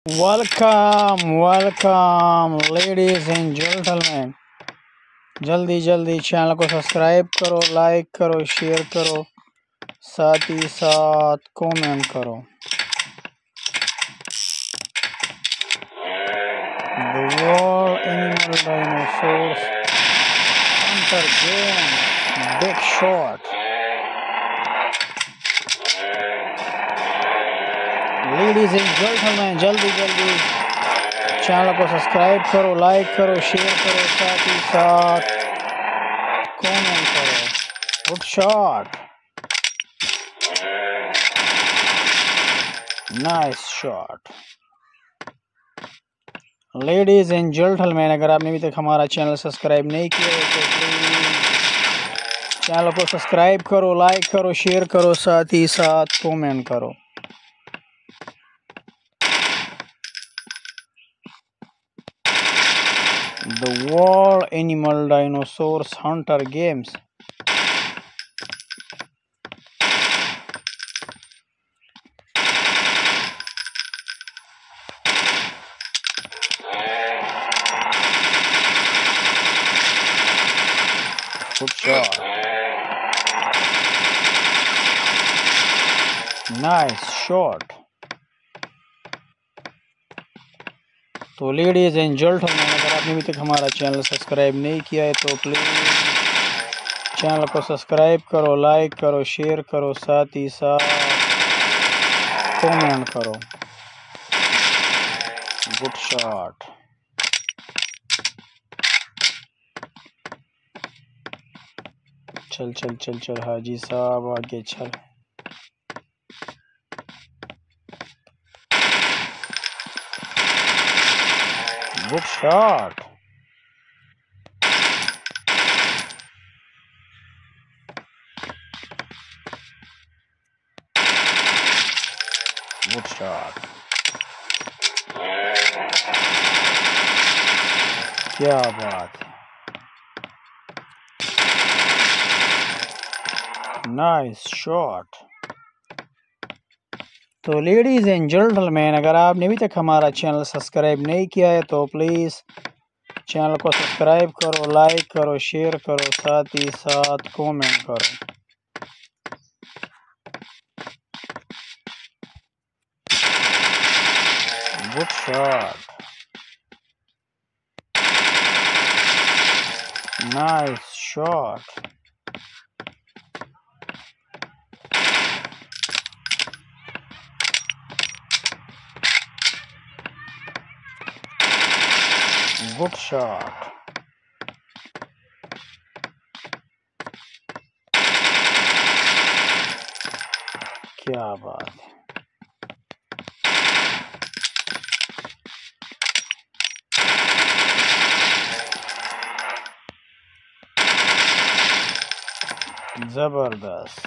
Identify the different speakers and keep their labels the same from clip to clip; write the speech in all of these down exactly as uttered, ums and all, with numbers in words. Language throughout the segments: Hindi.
Speaker 1: Welcome welcome ladies and gentleman, जल्दी जल्दी चैनल को सब्सक्राइब करो, लाइक करो, शेयर करो, साथ ही साथ कमेंट करो। The World Animal Dinosaurs Hunter Game Big Shot। Ladies and gentleman, जल्दी जल्दी चैनल को सब्सक्राइब करो, लाइक करो, शेयर करो, साथ ही साथ कमेंट करो। Good shot, nice shot. Ladies and gentleman, अगर आपने अभी तक हमारा चैनल सब्सक्राइब नहीं किया है तो प्लीज चैनल को सब्सक्राइब करो, लाइक करो, शेयर करो, साथ ही साथ कमेंट करो। The World Animal Dinosaurs Hunter Games। Good shot, nice shot। तो लेडीज एंड जेंटलमैन, अगर आपने अभी तक हमारा चैनल सब्सक्राइब नहीं किया है तो प्लीज चैनल को सब्सक्राइब करो, लाइक करो, शेयर करो, साथ ही साथ कमेंट करो। गुड शॉट, चल चल चल चल हाजी साहब, आगे चल। गुड शॉट, गुड शॉट, क्या बात है, नाइस शॉट। तो लेडीज एंड जेंटलमैन, अगर आपने अभी तक हमारा चैनल सब्सक्राइब नहीं किया है तो प्लीज़ चैनल को सब्सक्राइब करो, लाइक करो, शेयर करो, साथ ही साथ कमेंट करो। Good shot, nice shot. Good shot, क्या बात है, जबरदस्त।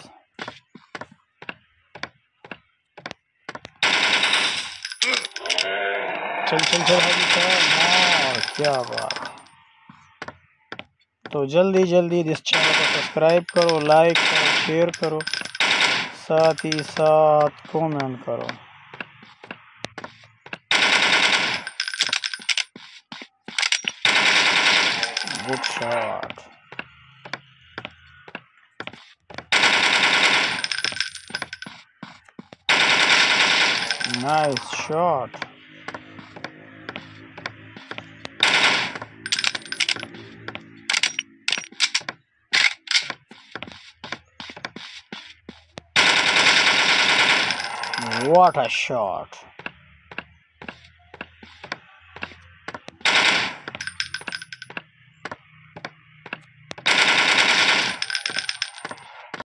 Speaker 1: चल चल चल हाजी साहब, क्या बात है। तो जल्दी जल्दी इस चैनल को सब्सक्राइब करो, लाइक करो, शेयर करो, साथ ही साथ कमेंट करो। Good shot, nice shot. What a shot!